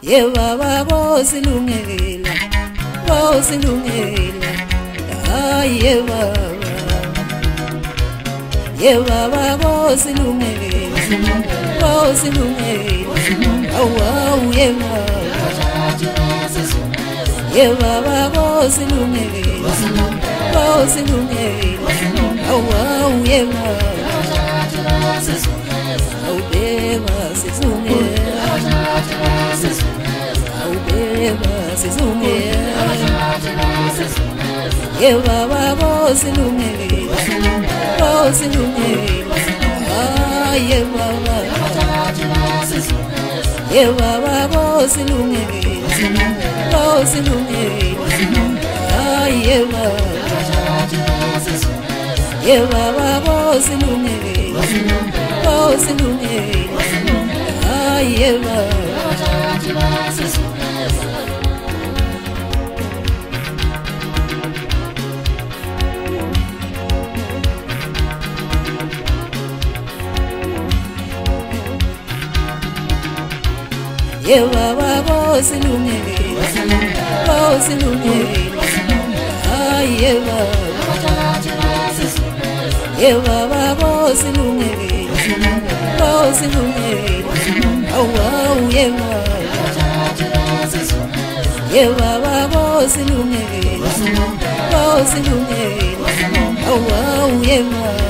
Ye baba bosilungela, bosilungela. Ay ye baba bosilungela, bosilungela. Awu ye baba bosilungela, bosilungela. Awu ye awubeba sizungela, awubeba sizungela. Ye baba bosilungela, bosilungela. Ay ye baba bosilungela, bosilungela. Ay ye baba bosilungela, bosilungela. Ay ye Ye baba bosilungela, bosilungela. Ay ye baba bosilungela, bosilungela. Awu ye baba bosilungela, bosilungela. Awu ye